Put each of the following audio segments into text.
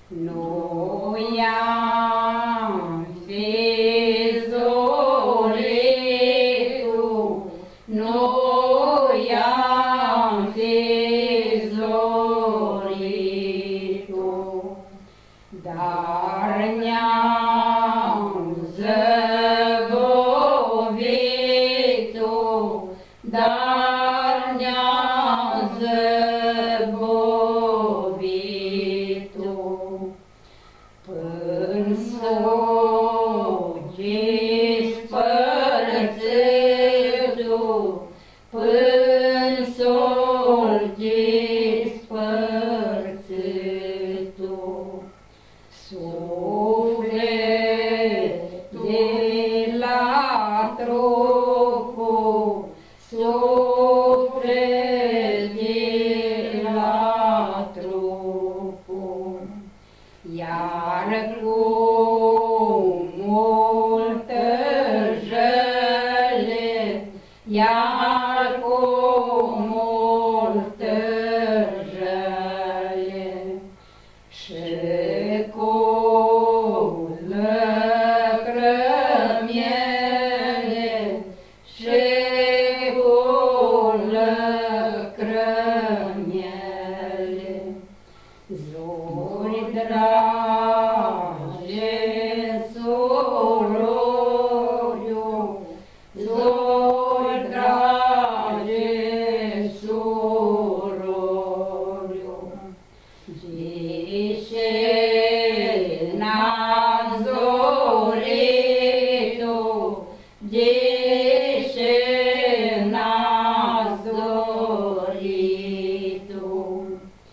Noi am fi zoritul, noi am fi zoritul, dar ne-am zăbovitul, dar ne-am zăbovitul. Până s-o-gi spărțitul, până s-o-gi spărțitul, suflet de la trupul, suflet de la trupul, iar cu multă jale, iar cu multă jale, și cu lăcrămiele, și cu lăcrămiele, zori dragi suroriu, zori dragi suroriu, zice n-a zoritu, zice n-a zoritu,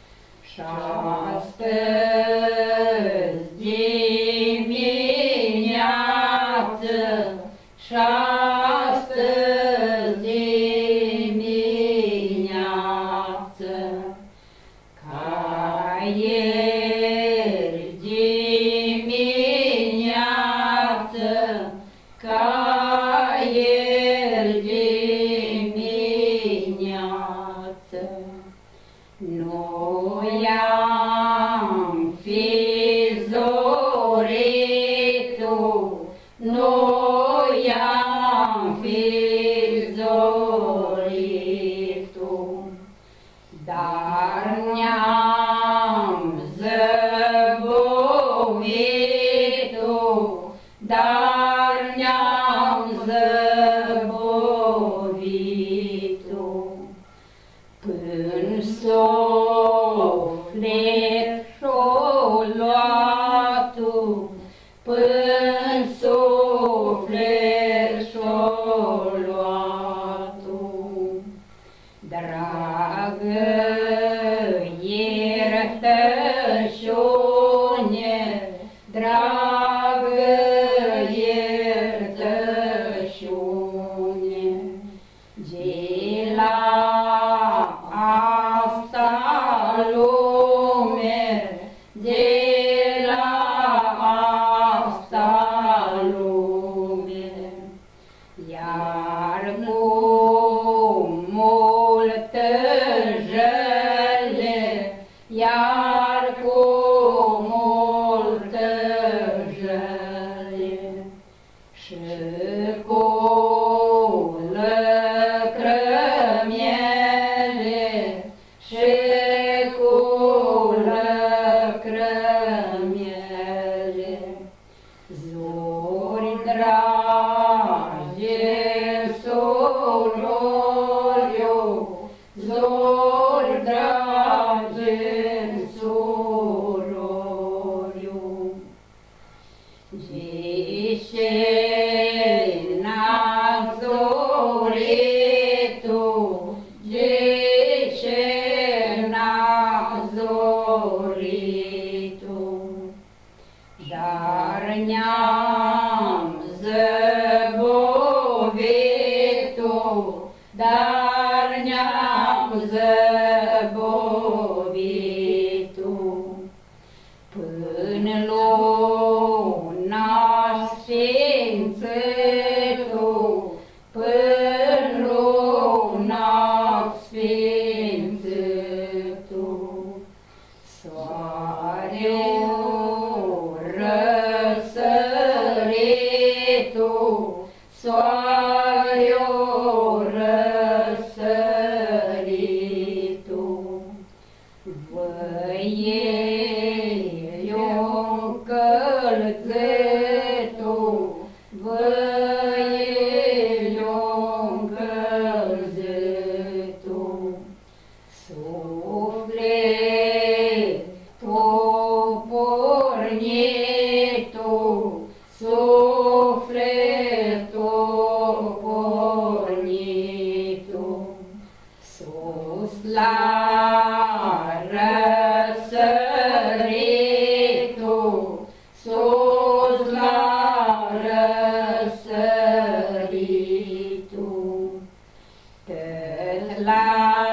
și-astăzi dimineață, și-astăzi dimineață, ca ieri dimineață, ca ieri dimineață, noi am fi zoritul, noi am fi zoritul, dar ne-am zăbovitul, dar ne-am zăbovitul, până suflet și-o luatu, până suflet și-o luatu, dragă iertășune, dragă iertășune, de la asta lume, de la asta lume, iar cu multă jale, iar cu multă jale, și cu lăcrămiele, și cu lăcrămiele, zori dragi suroriu, zori dragi suroriu, zice n-a zoritu, zice n-a zoritu, dar ne-am zăbovitul, dar ne-am zăbovitul, până luna sfințitul, până luna sfințitul, soarele răsăritul, sus la răsăritul, tot la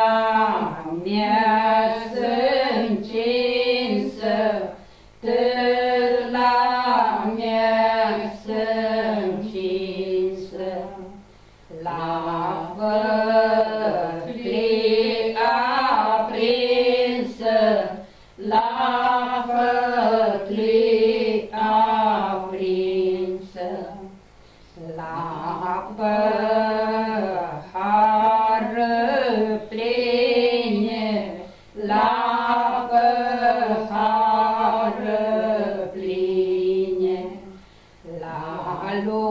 miez încinsă, tot la miez încinsă, la făclie aprinsă, la făclie aprinsă, la păhar pline, la păhar pline, la